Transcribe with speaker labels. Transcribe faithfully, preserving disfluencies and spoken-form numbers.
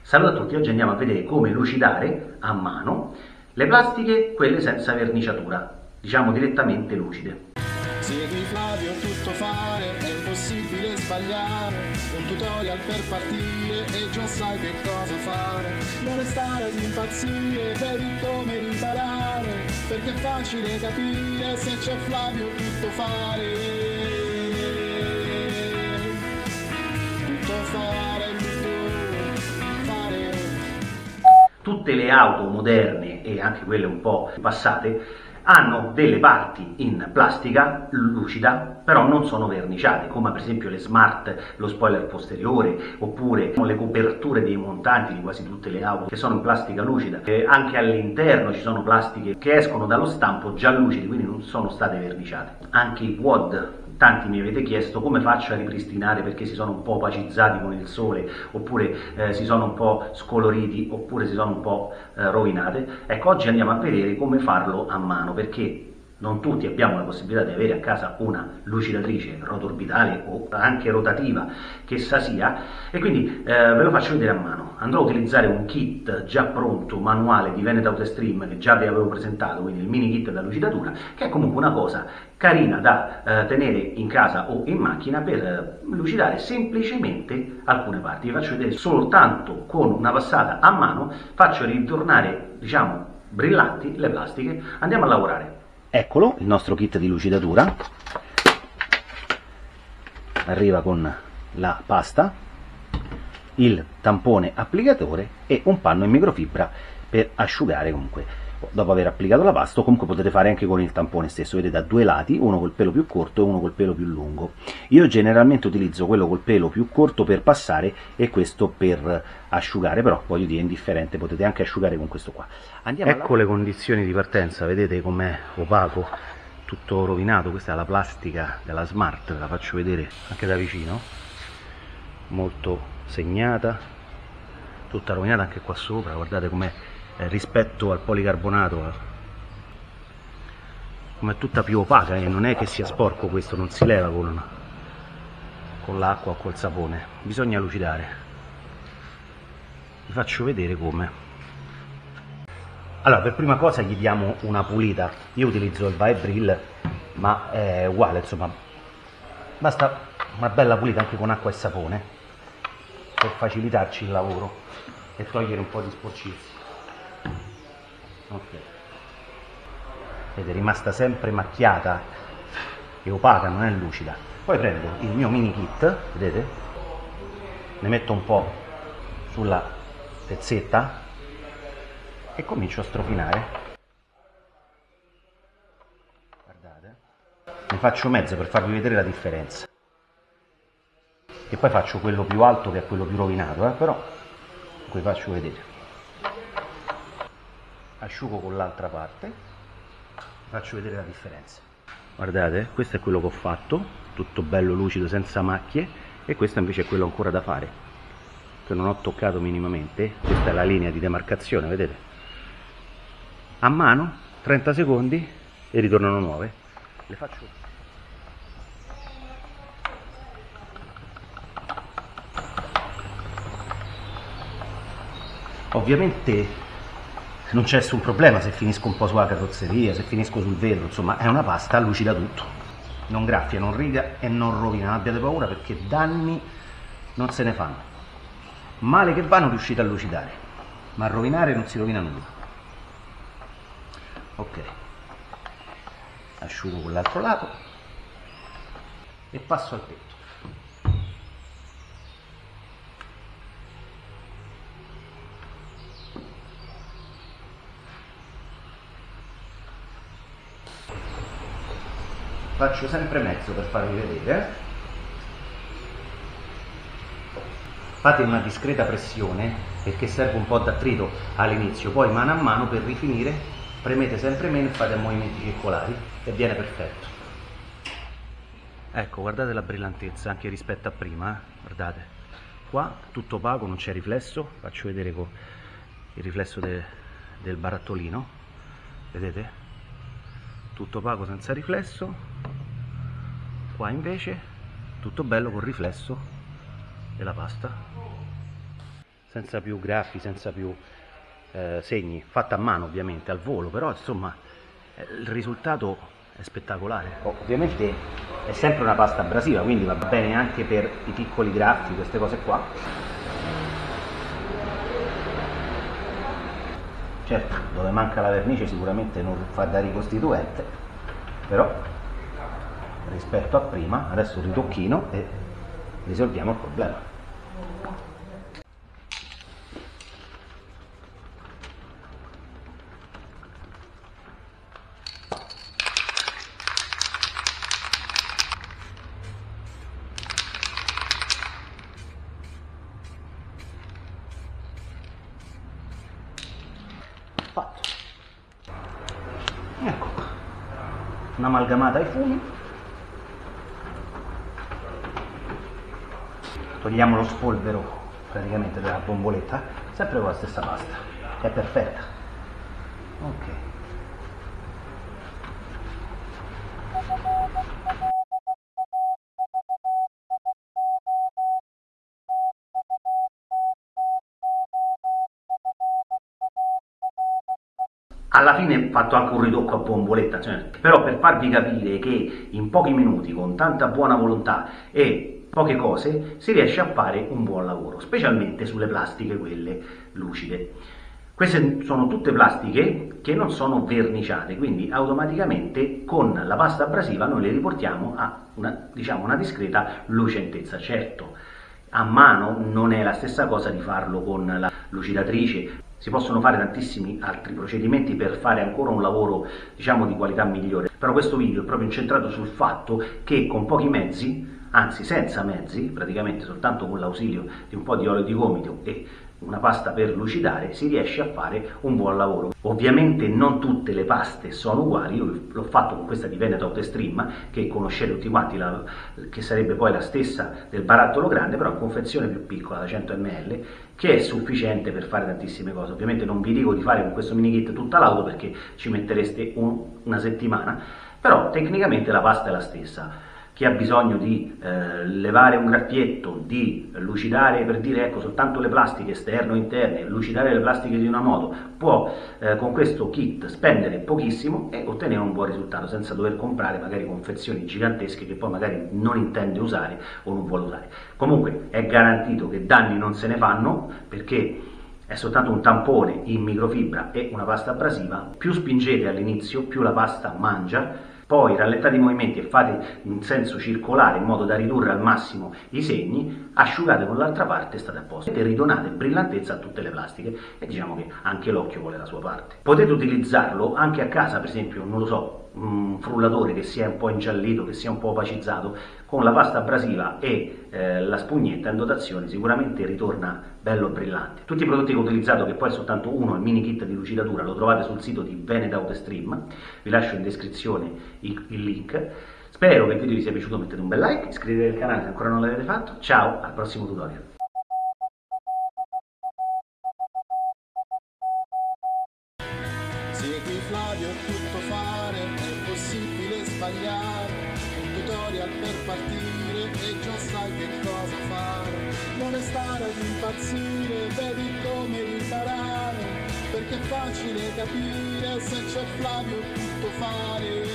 Speaker 1: Salve a tutti, oggi andiamo a vedere come lucidare a mano le plastiche, quelle senza verniciatura, diciamo direttamente lucide.
Speaker 2: Segui Flavio, tutto fare, è impossibile sbagliare, un tutorial per partire e già sai che cosa fare, non restare ad impazzire, vedi come riparare, perché è facile capire se c'è Flavio tutto fare, tutto fare, tutto fare.
Speaker 1: Tutte le auto moderne e anche quelle un po' passate hanno delle parti in plastica lucida, però non sono verniciate, come per esempio le Smart, lo spoiler posteriore, oppure le coperture dei montanti di quasi tutte le auto che sono in plastica lucida. E anche all'interno ci sono plastiche che escono dallo stampo già lucidi, quindi non sono state verniciate. Anche i quad, tanti mi avete chiesto come faccio a ripristinare perché si sono un po' opacizzati con il sole, oppure eh, si sono un po' scoloriti, oppure si sono un po' eh, rovinate. Ecco, oggi andiamo a vedere come farlo a mano, perché non tutti abbiamo la possibilità di avere a casa una lucidatrice rotorbitale o anche rotativa che essa sia, e quindi eh, ve lo faccio vedere a mano. Andrò a utilizzare un kit già pronto, manuale di Venet Autostream, che già vi avevo presentato, quindi il mini kit da lucidatura, che è comunque una cosa carina da eh, tenere in casa o in macchina per eh, lucidare semplicemente alcune parti. Vi faccio vedere soltanto con una passata a mano, faccio ritornare, diciamo, brillanti le plastiche. Andiamo a lavorare. Eccolo, il nostro kit di lucidatura. Arriva con la pasta, il tampone applicatore e un panno in microfibra per asciugare comunque dopo aver applicato la pasta, o comunque potete fare anche con il tampone stesso. Vedete, ha due lati, uno col pelo più corto e uno col pelo più lungo. Io generalmente utilizzo quello col pelo più corto per passare e questo per asciugare, però voglio dire, indifferente, potete anche asciugare con questo qua. Andiamo ecco alla... le condizioni di partenza, vedete com'è opaco, tutto rovinato. Questa è la plastica della Smart, ve la faccio vedere anche da vicino, molto segnata, tutta rovinata anche qua sopra, guardate com'è rispetto al policarbonato, come è tutta più opaca, e non è che sia sporco, questo non si leva con, con l'acqua o col sapone, bisogna lucidare. Vi faccio vedere come. Allora, per prima cosa gli diamo una pulita. Io utilizzo il Vibril, ma è uguale, insomma, basta una bella pulita anche con acqua e sapone per facilitarci il lavoro e togliere un po' di sporcizia. Ok, vedete, è rimasta sempre macchiata e opaca, non è lucida. Poi prendo il mio mini kit, vedete, ne metto un po' sulla pezzetta e comincio a strofinare. Guardate, ne faccio mezzo per farvi vedere la differenza, e poi faccio quello più alto che è quello più rovinato, eh? Però vi faccio vedere. Asciugo con l'altra parte, faccio vedere la differenza. Guardate, questo è quello che ho fatto, tutto bello lucido senza macchie, e questo invece è quello ancora da fare, che non ho toccato minimamente. Questa è la linea di demarcazione, vedete? A mano, trenta secondi e ritornano nuove. Le faccio. Ovviamente non c'è nessun problema se finisco un po' sulla carrozzeria, se finisco sul vetro, insomma è una pasta, lucida tutto, non graffia, non riga e non rovina. Non abbiate paura, perché danni non se ne fanno. Male che va non riuscite a lucidare, ma a rovinare non si rovina nulla. Ok, asciugo con l'altro lato e passo al tetto. Faccio sempre mezzo per farvi vedere. Fate una discreta pressione perché serve un po' d'attrito all'inizio, poi mano a mano per rifinire premete sempre meno e fate movimenti circolari e viene perfetto. Ecco, guardate la brillantezza anche rispetto a prima, eh? Guardate, qua tutto opaco, non c'è riflesso. Faccio vedere con il riflesso de, del barattolino, vedete? Tutto opaco senza riflesso. Qua invece tutto bello col riflesso della pasta. senza più graffi, senza più eh, segni, fatta a mano ovviamente, al volo, però insomma eh, il risultato è spettacolare. Oh, ovviamente è sempre una pasta abrasiva, quindi va bene anche per i piccoli graffi, queste cose qua. Certo, dove manca la vernice sicuramente non fa da ricostituente, però rispetto a prima, adesso un ritocchino e risolviamo il problema. Fatto. Ecco qua, un'amalgamata ai fumi. Togliamo lo spolvero praticamente della bomboletta, sempre con la stessa pasta, che è perfetta. Ok. Alla fine ho fatto anche un ritocco a bomboletta, cioè, però per farvi capire che in pochi minuti, con tanta buona volontà e poche cose, si riesce a fare un buon lavoro, specialmente sulle plastiche, quelle lucide. Queste sono tutte plastiche che non sono verniciate, quindi automaticamente con la pasta abrasiva noi le riportiamo a una, diciamo, una discreta lucentezza. Certo, a mano non è la stessa cosa di farlo con la lucidatrice. Si possono fare tantissimi altri procedimenti per fare ancora un lavoro, diciamo, di qualità migliore, però questo video è proprio incentrato sul fatto che con pochi mezzi, anzi senza mezzi, praticamente soltanto con l'ausilio di un po' di olio di gomito e una pasta per lucidare, si riesce a fare un buon lavoro. Ovviamente non tutte le paste sono uguali, io l'ho fatto con questa di Veneto Autostream, che conoscete tutti quanti, la, che sarebbe poi la stessa del barattolo grande, però in confezione più piccola, da cento millilitri, che è sufficiente per fare tantissime cose. Ovviamente non vi dico di fare con questo mini kit tutta l'auto perché ci mettereste un, una settimana, però tecnicamente la pasta è la stessa. Chi ha bisogno di eh, levare un graffietto, di lucidare, per dire, ecco, soltanto le plastiche esterne o interne, lucidare le plastiche di una moto, può eh, con questo kit spendere pochissimo e ottenere un buon risultato senza dover comprare magari confezioni gigantesche che poi magari non intende usare o non vuole usare. Comunque è garantito che danni non se ne fanno, perché è soltanto un tampone in microfibra e una pasta abrasiva. Più spingete all'inizio, più la pasta mangia. Poi rallentate i movimenti e fate in senso circolare in modo da ridurre al massimo i segni, asciugate con l'altra parte e state a posto. E ridonate brillantezza a tutte le plastiche e diciamo che anche l'occhio vuole la sua parte. Potete utilizzarlo anche a casa, per esempio, non lo so, un frullatore che sia un po' ingiallito, che sia un po' opacizzato, con la pasta abrasiva e eh, la spugnetta in dotazione sicuramente ritorna bello brillante. Tutti i prodotti che ho utilizzato, che poi è soltanto uno, il mini kit di lucidatura, lo trovate sul sito di Veneto Autostream, vi lascio in descrizione il, il link. Spero che il video vi sia piaciuto, mettete un bel like, iscrivetevi al canale se ancora non l'avete fatto. Ciao, al prossimo tutorial.
Speaker 2: Segui Flavio, tutto fare, è possibile sbagliare. Un tutorial per partire e già sai che cosa fare. Non restare ad impazzire, vedi come riparare, perché è facile capire se c'è Flavio tutto fare.